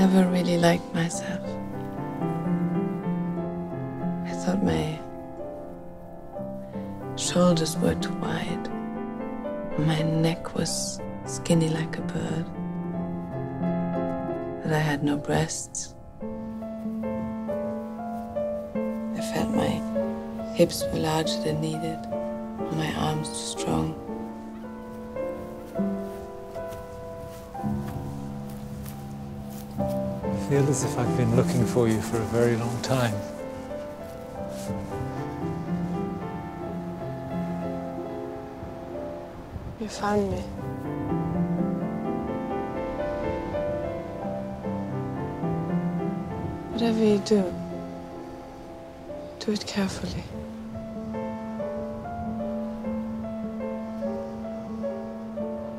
never really liked myself. I thought my shoulders were too wide. My neck was skinny like a bird. That I had no breasts. I felt my hips were larger than needed, and my arms too strong. I feel as if I've been looking for you for a very long time. You found me. Whatever you do it carefully.